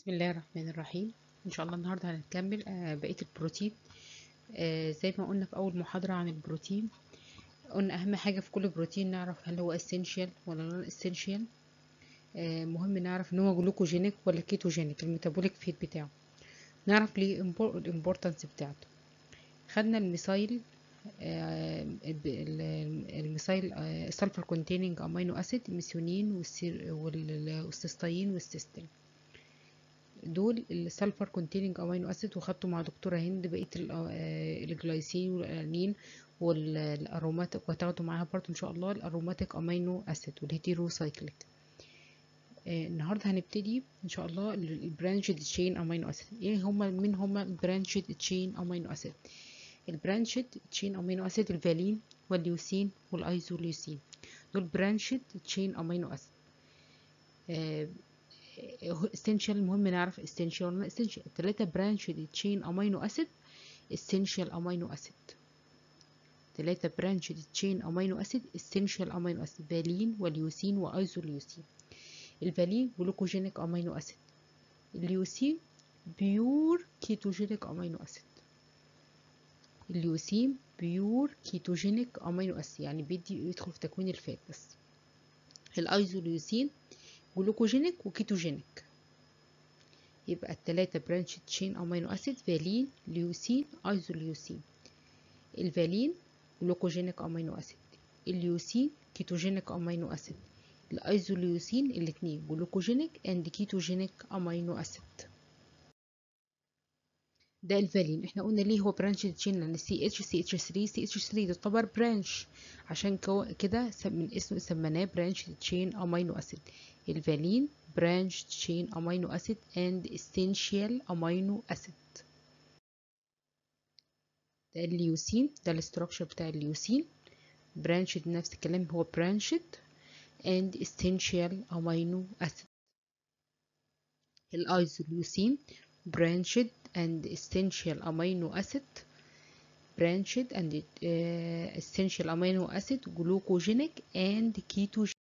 بسم الله الرحمن الرحيم. ان شاء الله النهارده هنكمل بقيه البروتين. زي ما قلنا في اول محاضره عن البروتين، قلنا اهم حاجه في كل بروتين نعرف هل هو اسينشال ولا نون اسينشال. مهم نعرف ان هو جلوكوجينيك ولا كيتوجينيك، الميتابوليك فيت بتاعه، نعرف ليه الامبورتانس بتاعته. خدنا الميثايل، الميثايل سلفر كونتيننج امينو اسيد، الميثيونين والسيستين والسيستين، دول السلفر كونتيننج امينو اسيد. وخدته مع دكتوره هند بقيه الجلايسين والالانين والاروماتيك، وهتاخدوا معاها برضه ان شاء الله الاروماتيك امينو اسيد والهيتيرو سايكليك. النهارده هنبتدي ان شاء الله البرانشد تشين امينو اسيد. ايه هما؟ مين هما البرانشد تشين امينو اسيد؟ البرانشد تشين امينو اسيد الفالين والليوسين والايزوليوسين، دول برانشد تشين امينو اسيد. essential، مهم نعرف essential ولا essential. التلاتة برانشد تشين امينو اسيد essential امينو اسيد، تلاتة برانشد تشين امينو اسيد essential امينو اسيد، فالين واليوسين وايزوليوسين. الفالين جلوكوجينيك امينو اسيد، اليوسين بيور كيتوجينيك امينو اسيد، اليوسين بيور كيتوجينيك امينو اسيد يعني بيدي يدخل في تكوين الفات بس. الايزوليوسين جلوكوجينيك وكيتوجينيك. يبقى التلاتة برانش تشين امينو اسيد فالين ليوسين ايزوليوسين. الفالين جلوكوجينيك امينو اسيد، اليوسين كيتوجينيك امينو اسيد، الايزوليوسين الاتنين جلوكوجينيك اند كيتوجينيك امينو اسيد. ده الفالين. احنا قلنا ليه هو برانش تشين؟ لان سي اتش 3 تعتبر برانش، عشان كده من اسمه سميناه برانش تشين امينو اسيد. الفالين برانش تشين امينو اسيد اند اسينشال امينو اسيد. ده الليوسين، ده الاستراكشر بتاع الليوسين. برانشد نفس الكلام، هو برانشد and essential amino acid. الايزوليوسين branched and essential amino acid، branched and essential amino acid glucogenic and ketogenic.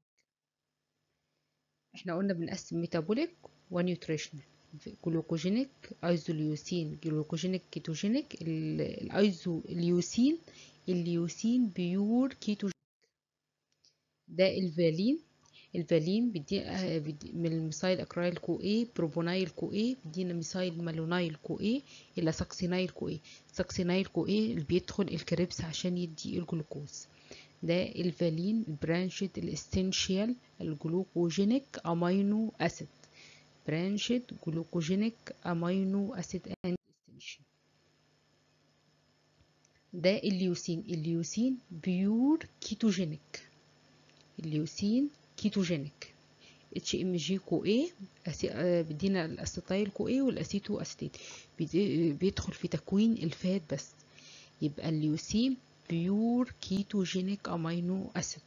احنا قلنا بنقسم metabolic ونيوتريشنال. جلوكوجينيك ايزوليوسين جلوكوجينيك كيتوجينيك. الايزوليوسين الليوسين بيور كيتوجينيك. ده الفالين. الفالين بيدي من الميثايل اكرايل كو اي بروبونايل كو اي، بيدينا ميثايل مالونايل كو اي الى ساكسينايل كو اي. ساكسينايل كو اي اللي بيدخل الكريبس عشان يدي الجلوكوز. ده الفالين برانشد الاستنشيال الجلوكوجينيك امينو اسيد، برانشد جلوكوجينيك امينو اسيد اند استنشيال. ده الليوسين بيور كيتوجينيك، الليوسين كيتوجينيك. اتش ام جي كو اي بيدينا الاسيتايل كو اي والاسيتو اسيتيت، بيدخل في تكوين الفات بس. يبقى الليوسين بيور كيتوجينيك امينو اسيد.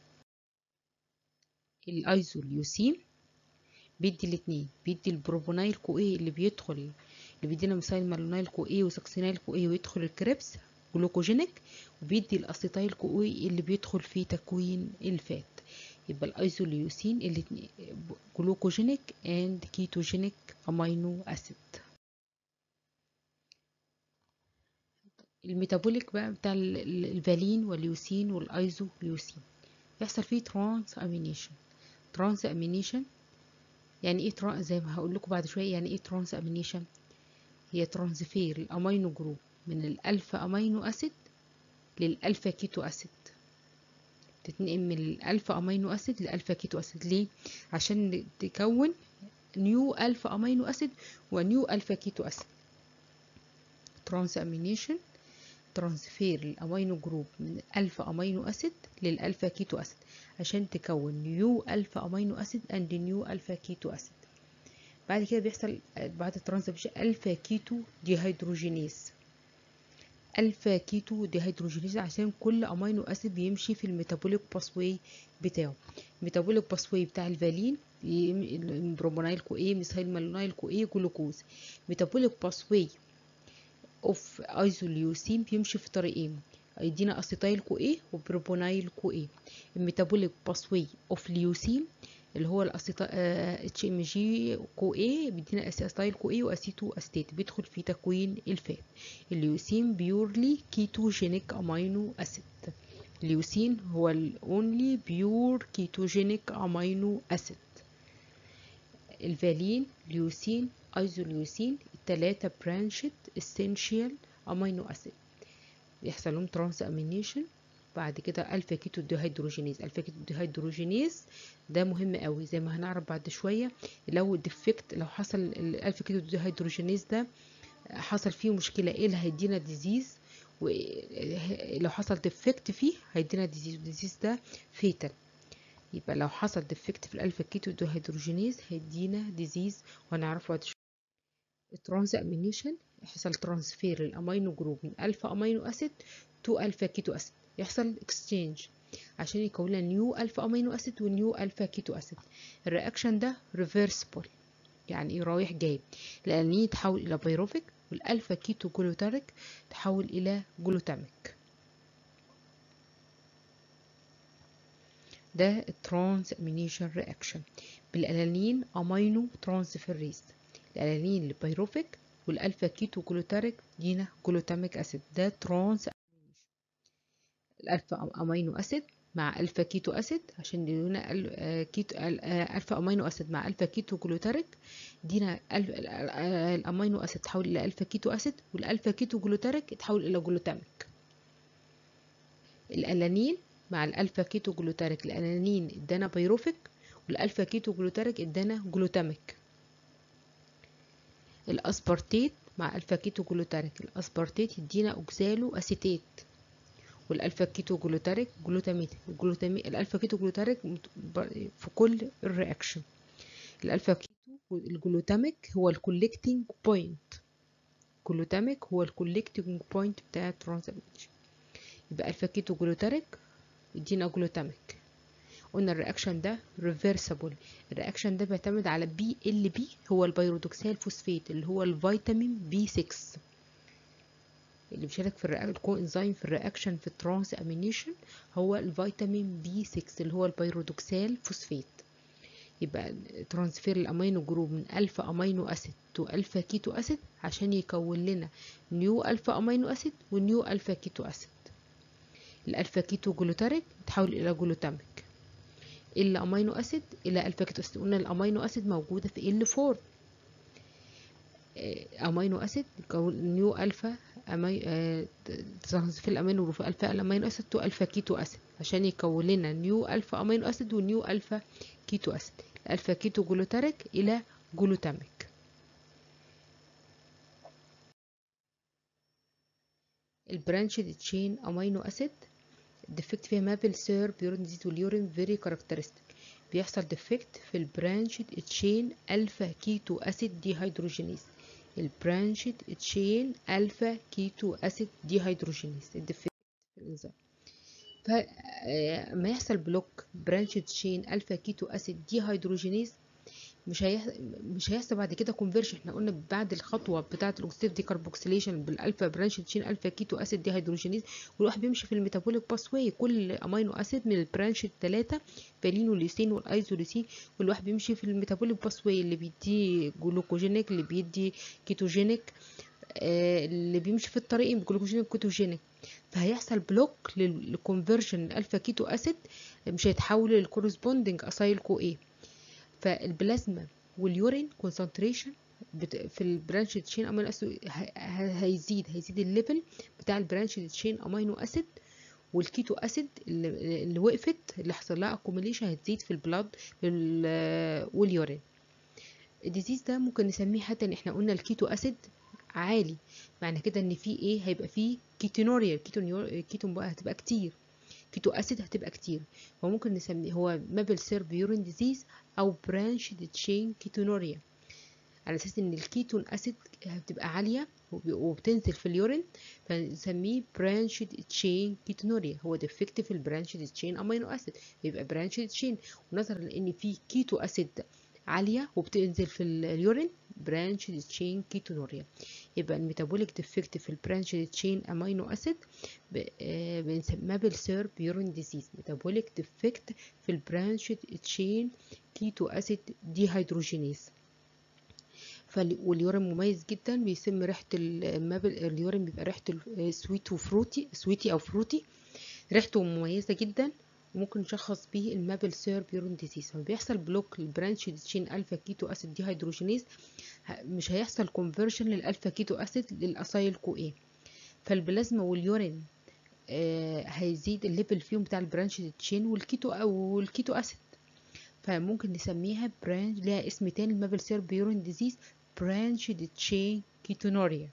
الايزوليوسين بيدي الاثنين، بيدي البروبونايل كو اي اللي بيدخل، اللي بيدينا مثال مالونايل كو اي وساكسينايل كو اي ويدخل الكريبس جلوكوجينيك، وبيدي الاسيتايل كو اي اللي بيدخل في تكوين الفات. يبقى الايزوليوسين الاتنين جلوكوجينيك اند كيتوجينيك امينو اسيد. الميتابوليك بقى بتاع الفالين والليوسين والايزوليوسين يحصل فيه ترانس امينيشن. ترانس امينيشن يعني ايه؟ زي ما هقول لكم بعد شويه يعني ايه ترانس امينيشن. هي ترانسفير الامينو جروب من الالفا امينو اسيد للالفا كيتو اسيد، تتنقل من الالفا امينو اسيد للالفا كيتو اسيد. ليه؟ عشان تكون نيو الفا امينو اسيد ونيو الفا كيتو اسيد. ترانس امينيشن ترانسفير الامينو جروب من الالفا امينو اسيد للالفا كيتو اسيد عشان تكون نيو الفا امينو اسيد اند نيو الفا كيتو اسيد. بعد كده بيحصل بعد الترانسفير الفا كيتو ديهيدروجينيز. الفا كيتو ديهيدروجينيز عشان كل امينو اسيد بيمشي في الميتابوليك باسواي بتاعه. الميتابوليك باسواي بتاع الفالين بروبونايل كو اي ميثايل مالونايل كو اي جلوكوز. ميتابوليك باسواي اوف ايزوليوسين بيمشي في طريقين، يدينا اسيتايل كو اي وبروبونايل كو اي. الميتابوليك باسواي اوف ليوسين اللي هو اتش ام جي كو اي بيدينا اسيتايل كو اي واسيتو استيت، بيدخل في تكوين الفات. الليوسين بيورلي كيتوجينيك امينو اسيد. الليوسين هو الاونلي بيور كيتوجينيك امينو اسيد. الفالين، ليوسين، ايزوليوسين، التلاتة برانشد اسينشال امينو اسيد، بيحصل لهم ترانس امينيشن. بعد كده الفا كيتو ديهيدروجينيز. الفا كيتو ديهيدروجينيز ده مهم قوي زي ما هنعرف بعد شويه. لو ديفكت، لو حصل الالفا كيتو ديهيدروجينيز ده حصل فيه مشكله، ايه اللي هيدينا ديزيز؟ ولو حصل ديفكت فيه هيدينا ديزيز، والديزيز ده فيتال. يبقى لو حصل ديفكت في الالفا كيتو ديهيدروجينيز هيدينا ديزيز، وهنعرفه بعد شويه. الترانس امينيشن، يحصل ترانسفير الامينو جروب من الفا امينو اسيد تو الفا كيتو اسيد، يحصل اكسشينج عشان يكون لنا نيو الفا امينو اسيد ونيو الفا كيتو اسيد. الرياكشن ده ريفرسبل، يعني ايه؟ رايح جاي. الالانين يتحول الى بيروفيك، والالفا كيتو جلوتاريك تحول الى جلوتاميك. ده الترانس امينيشن رياكشن بالالانين امينو ترانسفيريز. الالانين البيروفيك والالفا كيتو جلوتاريك دينا جلوتاميك اسيد. ده ترانس الالفا امينو اسيد مع الفا كيتو اسيد عشان يدينا الفا امينو اسيد مع الفا كيتو جلوتاريك، دينا الامينو اسيد تحول الى الفا كيتو اسيد، والالفا كيتو جلوتاريك يتحول الى جلوتاميك. الالانين مع الالفا كيتو جلوتاريك، الالانين ادانا بيروفيك، والالفا كيتو جلوتاريك ادانا جلوتاميك. الاسبارتيت مع الفا كيتو جلوتاريك، الاسبارتيت يدينا اوكزالو اسيتيت، والالفا كيتو جلوتاريك جلوتاميت. الالفا كيتو جلوتاريك في كل الرياكشن. الالفا كيتو الجلوتاميك هو الكولكتنج بوينت، جلوتاميك هو الكولكتنج بوينت بتاع الترانسامينيشن. يبقى الفا كيتو جلوتاريك يدينا جلوتاميك. قلنا الرياكشن ده ريفرسبل. الرياكشن ده بيعتمد على بي ال بي، هو البيرودوكسال فوسفات اللي هو الفيتامين بي 6 اللي بيشارك في الكو انزيم في الرياكشن في الترانس امينيشن، هو الفيتامين بي 6 اللي هو البيرودوكسال فوسفات. يبقى ترانسفير الامينو جروب من الفا امينو اسيد تو الفا كيتو اسيد عشان يكون لنا نيو الفا امينو اسيد ونيو الفا كيتو اسيد. الالفا كيتو جلوتاريك تحول الى جلوتاميك، الامينو اسيد الى الفا كيتو اسيد. قلنا الامينو اسيد موجوده في ال 4 امينو اسيد نيو الفا ترانسفير الامينو جروب الفا الامينو اسيد تو الفا كيتو اسيد عشان يكون لنا نيو الفا امينو اسيد ونيو الفا كيتو اسيد. الالفا كيتو جلوتاريك الى جلوتاميك. البرانشد تشين امينو اسيد ديفكت فيها مابل سير بيورين ديزيز واليورين فيري كاركترستيك. بيحصل ديفكت في البرانشد تشين الفا كيتو اسيد ديهيدروجينيز. البرانشد تشين الفا كيتو اسيد ديهيدروجينيز الديفكت في الانزيم. فما يحصل بلوك برانشد تشين الفا كيتو اسيد ديهيدروجينيز مش هيحصل بعد كده كونفرجن. احنا قلنا بعد الخطوه بتاعه الاكسيديف ديكربوكسيليشن بالالفا برانش تشين الفا كيتو اسيد ديهيدروجينيز، والواحد بيمشي في الميتابوليك باسواي. كل امينو اسيد من البرانش الثلاثه فالين والليسين والايزوليسين، والواحد بيمشي في الميتابوليك باسواي اللي بيدي جلوكوجينيك، اللي بيدي كيتوجينيك، اللي بيمشي في الطريقين بجلوكوجينيك كيتوجينيك. فهيحصل بلوك للكونفرجن الالفا كيتو اسيد، مش هيتحول للكورسبوندنج اسايل كو ايه. فالبلازما واليورين كونسنتريشن في البرانش تشين امينو اسيد هيزيد الليفل بتاع البرانش تشين امينو اسيد، والكيتو اسيد اللي وقفت اللي حصل لها اكوميليشن هتزيد في البلاد واليورين. الديزيز ده ممكن نسميه حتى ان احنا قلنا الكيتو اسيد عالي، معنى كده ان في ايه؟ هيبقى فيه كيتونوريا. الكيتون بقى هتبقى كتير، كيتو اسيد هتبقى كتير. فممكن نسميه هو مابل سير بيورين ديزيز او برانش تشين كيتونوريا، على اساس ان الكيتون اسيد هتبقى عاليه وبتنزل في اليورين، فنسميه برانش تشين كيتونوريا. هو ديفكت في البرانش تشين امينو اسيد يبقى برانش تشين، ونظرا لان في كيتو اسيد عاليه وبتنزل في اليورين برانشد تشين كيتونوريا. يبقى الميتابوليك ديفكت في البرانشد تشين امينو اسيد بنسميها بالسير بيورين ديزيز. ميتابوليك ديفكت في البرانشد تشين كيتو اسيد ديهيدروجينيز. واليورين مميز جدا، بيسم ريحه اليورين بيبقى ريحته سويتي او فروتي، ريحته مميزه جدا، وممكن نشخص بيه المابل سير بيورين ديزيز. لما بيحصل بلوك للبرانش تشين الفا كيتو اسيد ديهيدروجينيز مش هيحصل كونفرجن للالفا كيتو اسيد للاسايل كو ايه، فالبلازما واليورين هيزيد الليفل فيهم بتاع البرانش تشين والكيتو اسيد، فممكن نسميها برانش، ليها اسم تاني المابل سير بيورين ديزيز، برانش تشين كيتونوريا.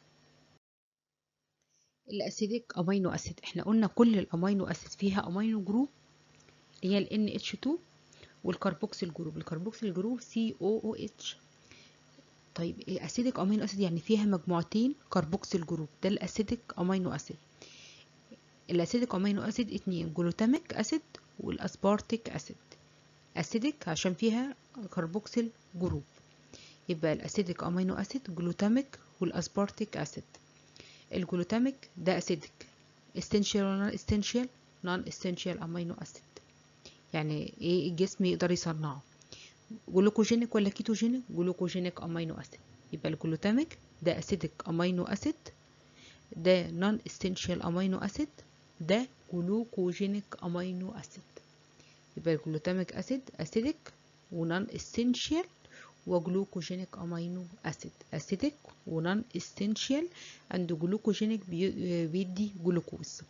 الاسيديك امينو اسيد، احنا قلنا كل الامينو اسيد فيها امينو جروب اللي هي ال NH2 والكربوكسيل جروب. الكربوكسيل جروب COOH. طيب الاسيديك امينو اسيد يعني فيها مجموعتين كربوكسيل جروب، ده الاسيديك امينو اسيد. الاسيديك امينو اسيد اتنين، جلوتاميك اسيد والاسبارتيك اسيد. اسيديك عشان فيها كربوكسيل جروب، يبقى الاسيديك امينو اسيد جلوتاميك والاسبارتيك اسيد. الجلوتاميك ده اسيديك essential non essential امينو اسيد، يعني ايه الجسم يقدر يصنعه، جلوكوجينيك ولا كيتوجينيك؟ جلوكوجينيك امينو اسيد. يبقى الجلوتاميك ده اسيديك امينو اسيد، ده نون اسينشال امينو اسيد، ده جلوكوجينيك امينو اسيد. يبقى الجلوتاميك اسيد اسيديك ونون اسينشال وجلوكوجينيك امينو اسيد، اسيديك ونون اسينشال عند جلوكوجينيك بيدي جلوكوز.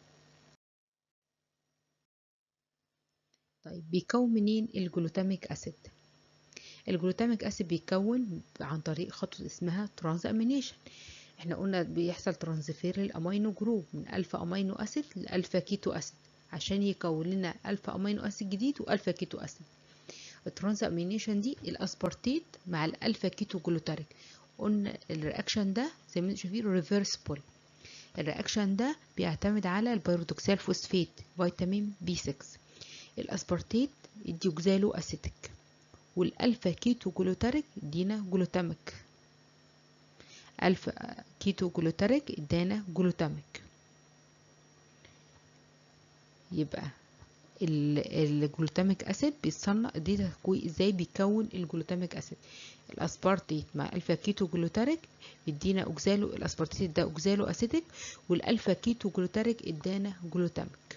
طيب بيكون منين الجلوتاميك اسيد؟ الجلوتاميك اسيد بيتكون عن طريق خطوه اسمها ترانز امينيشن. احنا قلنا بيحصل ترانسفير للامينو جروب من الفا امينو اسيد لالفا كيتو اسيد عشان يكون لنا الفا امينو اسيد جديد والفا كيتو اسيد. الترانز امينيشن دي الاسبارتيت مع الالفا كيتو جلوتاريك. قلنا الرياكشن ده زي ما انتم شايفين ريفرسبل. الرياكشن ده بيعتمد على البيرودوكسال فوسفات فيتامين B6. الاسبارتيت يدي اوكزالو اسيتيك، والالفا كيتو جلوتاريك يدينا جلوتاميك. الفا كيتو جلوتاريك ادانا جلوتاميك. يبقى الجلوتاميك اسيد بيتصنع دي ازاي بيكون الجلوتاميك اسيد. الاسبارتيت مع الفا كيتو جلوتاريك يدينا اوكزالو، الاسبارتيت ده اوكزالو اسيتيك، والالفا كيتو جلوتاريك ادانا جلوتاميك.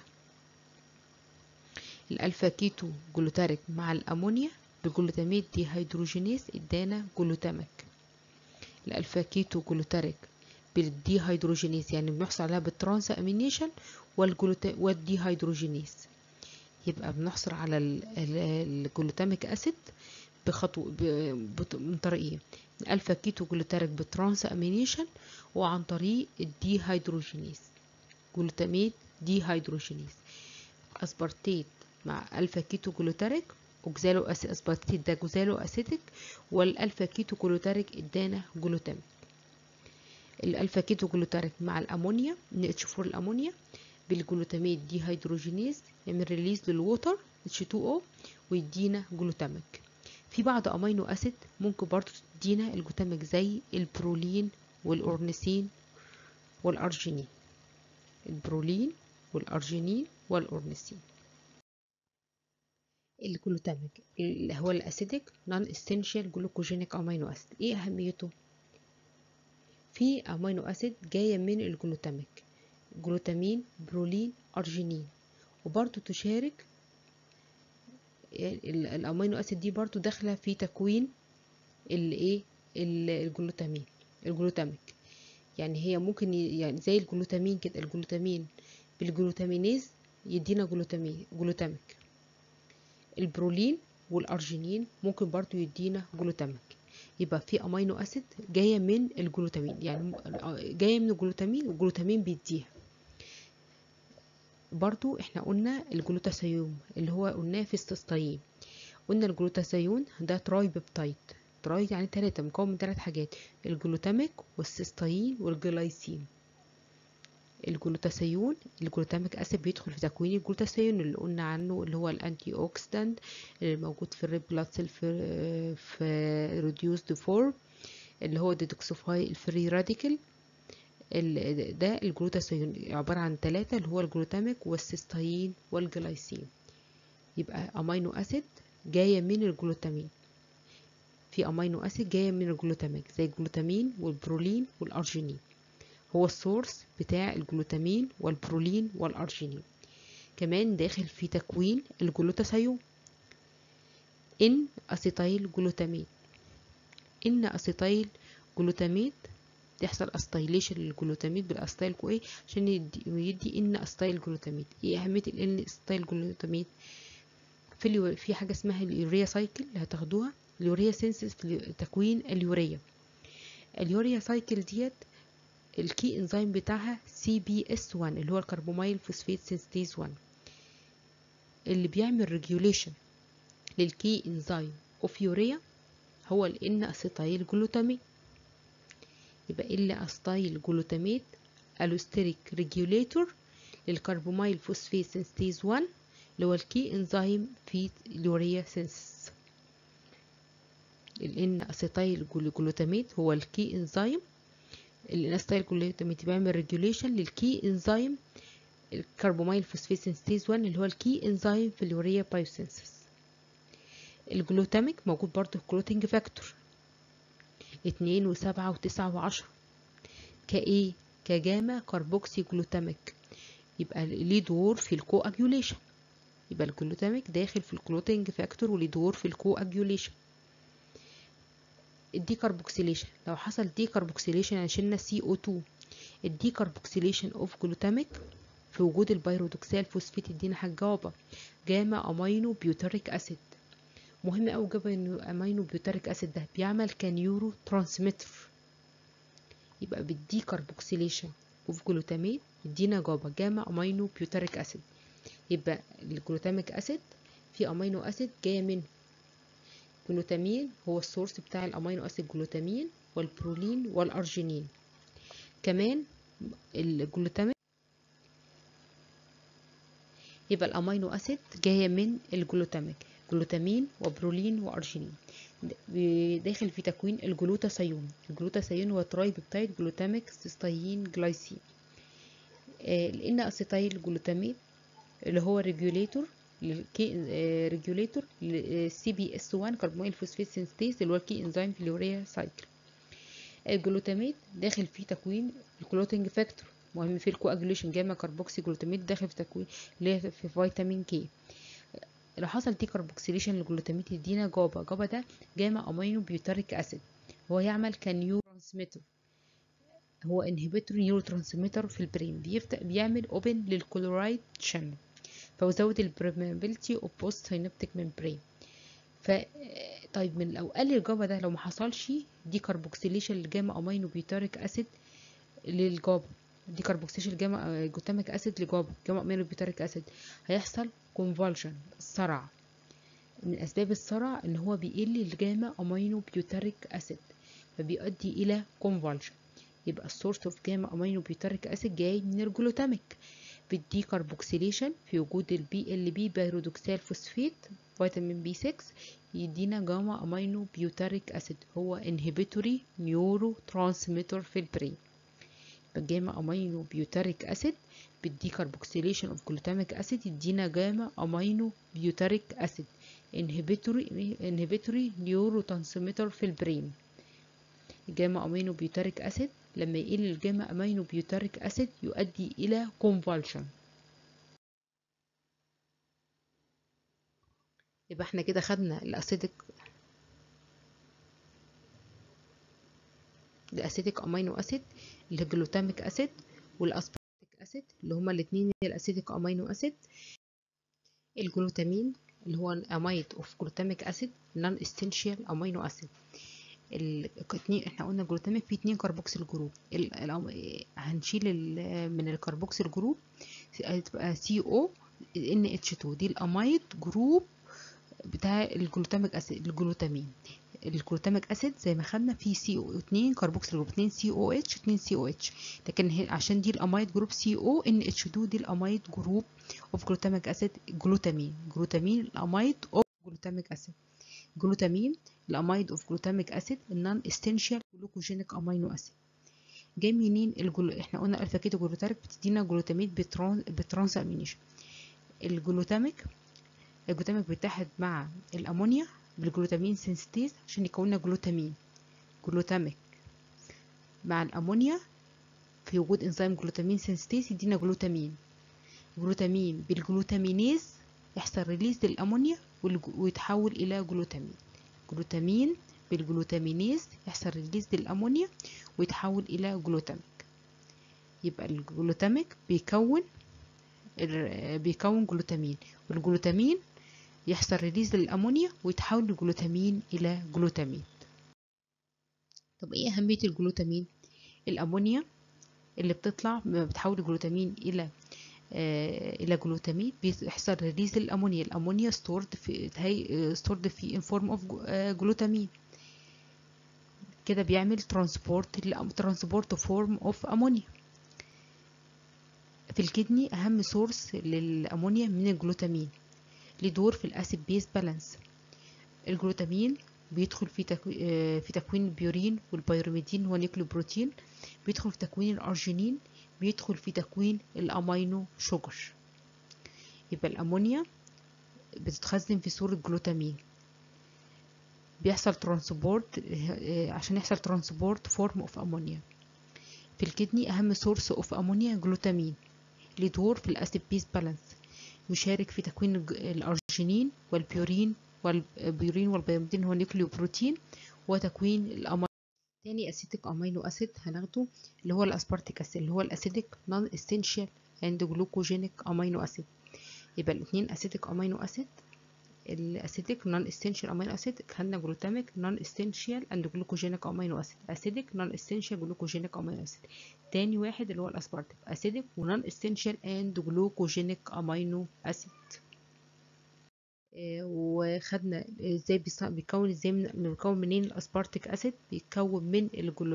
الالفا كيتو جلوتاريك مع الامونيا بجلوتاميت دي هيدروجينيز ادانا جلوتاميك. الالفا كيتو جلوتاريك بالدي هيدروجينيز يعني بنحصل عليها بالترانس امينيشن والدي هيدروجينيز. يبقى بنحصل على الجلوتاميك اسيد من طريقين، الالفا كيتو جلوتاريك بالترانس امينيشن وعن طريق الدي هيدروجينيز، جلوتاميت دي هيدروجينيز. اسبارتيت مع الفا كيتو جلوتاريك اوكزالو اسبارتيت ده جزالو اسيتيك، والالفا كيتو جلوتاريك ادانا جلوتاميك. الالفا كيتو جلوتاريك مع الامونيا NH4 الامونيا بالجلوتاميت دي هيدروجينيز يعمل ريليز للووتر H2O ويدينا جلوتاميك. في بعض امينو اسيد ممكن برضو تدينا الجلوتاميك زي البرولين والأورنيسين والأرجينين. البرولين والأرجينين والأورنيسين. الجلوتاميك اللي هو الاسيديك نون اسينشال جلوكوجينيك امينو اسيد، ايه اهميته؟ في امينو اسيد جايه من الجلوتاميك، جلوتامين برولين ارجينين، وبرضو تشارك الامينو اسيد دي برضو داخله في تكوين الايه الجلوتاميك. يعني هي ممكن يعني زي الجلوتامين كده، الجلوتامين بالجلوتامينيز يدينا جلوتاميك. البرولين والارجينين ممكن برضو يدينا جلوتاميك. يبقى في امينو اسيد جايه من الجلوتامين، يعني جايه من الجلوتامين والجلوتامين بيديها. برضو احنا قلنا الجلوتاثيون اللي هو قلناه في السيستين، قلنا الجلوتاثيون ده تراي بيبتايد، تراي يعني 3 مكون من 3 حاجات، الجلوتاميك والسيستين والجلايسين. الجلوتاثيون الجلوتاميك اسيد بيدخل في تكوين الجلوتاثيون اللي قلنا عنه اللي هو الانتي اوكسيدانت اللي موجود في الريد بلاد سيل في ريديوسد فورم اللي هو ديتوكسيفاي الفري راديكال. ده الجلوتاثيون عبارة عن 3 اللي هو الجلوتاميك والسيستين والجلايسين. يبقى امينو اسيد جاية من الجلوتامين، في امينو اسيد جاية من الجلوتاميك زي الجلوتامين والبرولين والارجينين، هو السورس بتاع الجلوتامين والبرولين والارجينين. كمان داخل في تكوين الجلوتاثيون ان اسيتايل جلوتاميت. ان اسيتايل جلوتاميت تحصل استايليشن للجلوتاميت بالاستايل كو ايه عشان يدي ان استايل جلوتاميت. ايه اهميه الان استايل جلوتاميت؟ في حاجه اسمها اليوريا سايكل اللي هتاخدوها، اليوريا سينسس في تكوين اليوريا. اليوريا سايكل ديت الكي انزيم بتاعها CBS1 اللي هو الكربوميل فوسفات سينستيز 1، اللي بيعمل ريجوليشن للكي انزيم اوف يوريا هو الان اسيتايل جلوتاميت. يبقى ال اسيتايل جلوتاميت الوستيريك ريجوليتور للكربوميل فوسفات سينستيز 1 اللي هو الكي انزيم في اليوريا سينسس. الان اسيتايل جلوتاميت هو الكي انزيم، الان اسيتايل جلوتاميت بيعمل ريجوليشن للكي انزيم الكربوميل فوسفات سينستيز 1 اللي هو الكي انزيم في اليوريا بايوسينسس. الجلوتاميك موجود برضه في كلوتينج فاكتور 2 و7 و9 و10 كايه كجاما كاربوكسي جلوتاميك، يبقى ليه دور في الكواجيوليشن. يبقى الجلوتاميك داخل في الكلوتينج فاكتور وليه دور في الكواجيوليشن. الديكربوكسيليشن لو حصل ديكربوكسيليشن يعني شلنا CO2، الديكربوكسيليشن اوف جلوتاميك في وجود البيرودوكسال فوسفات يدينا حاجه جاما امينو بيوتريك اسيد. مهم قوي جابا انه امينو بيوتريك اسيد ده بيعمل كنيورو ترانسميتر، يبقى بالديكربوكسيليشن اوف جلوتاميت يدينا جاما امينو بيوتريك اسيد. يبقى الجلوتاميك اسيد في امينو اسيد جايه من جلوتامين، هو السورس بتاع الامينو اسيد جلوتامين والبرولين والارجينين. كمان الجلوتاميك يبقى الامينو اسيد جايه من الجلوتاميك، جلوتامين وبرولين وارجينين، داخل في تكوين الجلوتاثيون. الجلوتاثيون هو تراي بيبتايد جلوتاميك سيستين جلايسين. الان اسيتايل جلوتاميت اللي هو ريجوليتور ريجوليتور CBS1 كربوميل فوسفات سينستيز اللي هو الكي انزيم في اليوريا سايكل. الجلوتاميت داخل في تكوين الكلوتينج فاكتور، مهم في الكواجوليشن جاما كاربوكسي جلوتاميت داخل في تكوين اللي هي في فيتامين كي. لو حصل ديكربوكسيليشن للجلوتاميت يدينا جابا ده جاما امينو بيوتريك اسيد، هو يعمل كنيورو ترانسميتر، هو انهبيتور نيورو ترانسميتر في البرين، بيعمل اوبن للكلورايد شانل فيزود البرميابيلتي اوف بوست سينابتيك ممبرين. طيب من لو قل الجابا ده، لو ما حصلش ديكربوكسيليشن للجاما امينو بيوتريك اسيد للجابا، ديكربوكسيليشن جاما جلوتاميك اسيد لجابا جاما امينو بيوتريك اسيد، هيحصل كونفالجن صرع. من اسباب الصرع ان هو بيقل الجاما امينو بيوتريك اسيد فبيؤدي الى كونفالجن. يبقى السورس اوف جاما امينو بيوتريك اسيد جاي من الجلوتاميك بالديكربوكسيليشن في وجود الBLB بيرودوكسال فوسفات فيتامين B6 يدينا جاما امينو بيوتريك اسيد، هو انهبيتوري نيورو ترانسميتر في البرين. جاما امينو بيوتريك اسيد بالديكربوكسيليشن اوف جلوتاميك اسيد يدينا جاما امينو بيوتريك اسيد انهبيتوري نيورو ترانسميتر في البرين. الجاما امينو بيوتريك اسيد لما يقل الجاما امينو بيوتريك اسيد يؤدي الى كونفالشن. يبقى احنا كده خدنا الاسيتيك امينو اسيد اللي الجلوتاميك اسيد والاسبارتيك اسيد اللي هما الاثنين الاسيتيك امينو اسيد. الجلوتامين اللي هو اميد اوف جلوتاميك اسيد نون اسينشال امينو اسيد. احنا قلنا الجلوتاميك فيه 2 كربوكسيل جروب، هنشيل من الكربوكسيل جروب هتبقى CO NH2 دي الاميد جروب بتاع الجلوتاميك اسيد. الجلوتاميك اسيد زي ما خدنا فيه CO2 كربوكسيل جروب 2 COH 2 COH، لكن عشان دي الاميد جروب CO NH2 دي الاميد جروب اوف جلوتاميك اسيد جلوتامين الاميد اوف جلوتاميك اسيد. جلوتامين الامايد اوف جلوتاميك اسيد النون استنشال جلوكوجينيك امينو اسيد. جاي منين احنا قلنا الفا كيتو جلوتاريك بتدينا جلوتاميت بالترانس امينيشن. الجلوتاميك بيتحد مع الامونيا بالجلوتامين سينستيز عشان يكون لنا جلوتامين. جلوتاميك مع الامونيا في وجود انزيم جلوتامين سينستيز يدينا جلوتامين. جلوتامين بالجلوتامينيز يحصل ريليز للامونيا ويتحول الى جلوتامين. جلوتامين بالجلوتامينيز يحصل ريليز للامونيا ويتحول الى جلوتاميك. يبقى الجلوتاميك بيكون جلوتامين، والجلوتامين يحصل ريليز للامونيا ويتحول الجلوتامين الى جلوتامين. طب ايه اهميه الجلوتامين؟ الامونيا اللي بتطلع بتحول الجلوتامين الى جلوتامين بيحصل ريليز للامونيا. الامونيا ستورد في ان فورم اوف جلوتامين. كده بيعمل ترانسبورت فورم اوف امونيا. في الكدني اهم سورس للامونيا من الجلوتامين، ليه دور في الاسيد بيز بالانس. الجلوتامين بيدخل في تكوين البيورين والبيروميدين ونيوكليوبروتين، بيدخل في تكوين الارجينين، بيدخل في تكوين الامينو شوجر. يبقى الامونيا بتتخزن في صورة جلوتامين، بيحصل ترانسبورت عشان يحصل ترانسبورت فورم اوف امونيا. في الكدني اهم سورس اوف امونيا جلوتامين، ليه دور في الاسيد بيز بالانس، يشارك في تكوين الارجينين والبيورين والبيروميدين والنيوكليوبروتين وتكوين الامينو. تاني اسيتيك امينو اسيد هناخده اللي هو الاسبارتيك اسيد، اللي هو الاسيديك نون اسينشال اند جلوكوجينيك امينو اسيد. يبقى الاثنين اسيتيك امينو اسيد، الاسيديك نون اسينشال امينو اسيد خدنا جلوتاميك نون اسينشال اند جلوكوجينيك امينو اسيد، اسيديك نون اسينشال جلوكوجينيك امينو اسيد. تاني واحد اللي هو الاسبارتيك اسيديك ونون اسينشال اند جلوكوجينيك امينو اسيد. وخدنا ازاي بيكون منين الاسبارتيك اسيد. بيكون من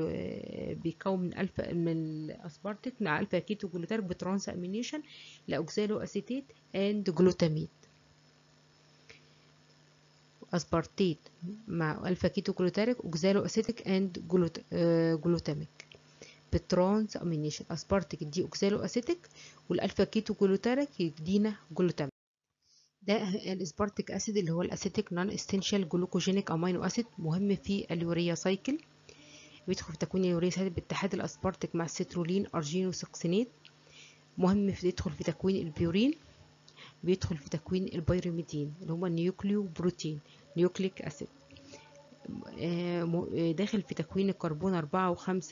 الاسبارتيك مع الفا كيتو جلوتاريك بترانس امينيشن لاوكسالو اسيتيت اند جلوتاميت. اسبارتيت مع الفا كيتو جلوتاريك اوكسالو اسيتيك اند جلوتاميك بالترانس امينيشن. اسبارتيك دي اوكسالو اسيتيك والالفا كيتو جلوتاريك يدينا جلوتاميك. ده الاسبارتيك اسيد اللي هو الاسيتيك نون اسينشال جلوكوجينيك امينو اسيد، مهم في اليوريا سايكل. بيدخل في تكوين اليوريا سايكل باتحاد الاسبارتيك مع السترولين ارجينوسكسينات. مهم يدخل في تكوين البيورين، بيدخل في تكوين البيروميدين اللي هما النيوكليو بروتين نيوكليك اسيد. داخل في تكوين الكربون 4 و5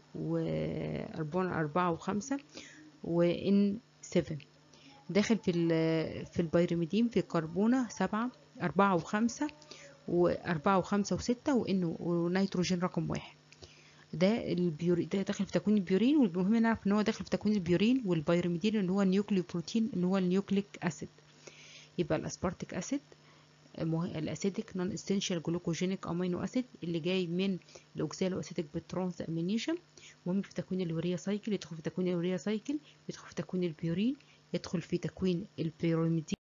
وN 7. داخل في البيروميدين في كربونة 7 4 و5 و4 و5 و6 ونيتروجين رقم 1. ده داخل في تكوين البيورين، والمهم نعرف ان هو داخل في تكوين البيورين والبيروميدين اللي هو النيوكليو بروتين اللي هو النيوكليك اسيد. يبقى الاسبارتيك اسيد الاسيديك نون اسينشال جلوكوجينيك امينو اسيد اللي جاي من الاوكسالو اسيتيك بالترانس امينيشن، مهم في تكوين اليوريا سايكل. يدخل في تكوين اليوريا سايكل، يدخل في تكوين البيورين، يدخل في تكوين البيروميدين.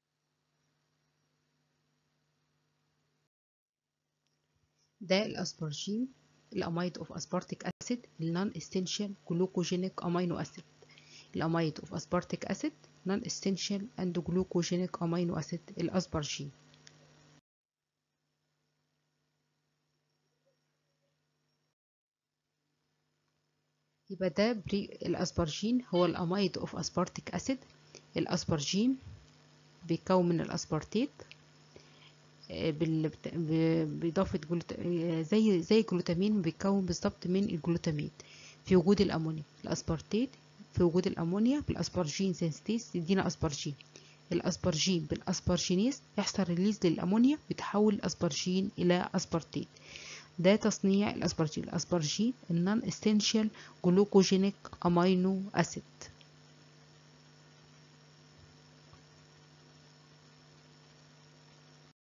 ده الاسبارجين الاميد اوف اسبارتيك اسيد النون اسينشال جلوكوجينيك امينو اسيد. الاميد اوف اسبارتيك اسيد نون اسينشال اند جلوكوجينيك امينو اسيد الاسبارجين. يبقى ده الاسبارجين هو الاميد اوف اسبارتيك اسيد. الاسبارجين بيتكون من الاسبارتيت بإضافة زي الجلوتامين بيتكون بالظبط من الجلوتامين في وجود الأمونيا. الأسبارتيت في وجود الأمونيا بالأسبارجين سينستيز يدينا أسبارجين. الأسبارجين بالأسبارجينيز يحصل ريليز للأمونيا بيتحول الأسبارجين إلى أسبارتيت. ده تصنيع الأسبارجين. الأسبارجين النون اسينشال جلوكوجينيك أمينو أسيد.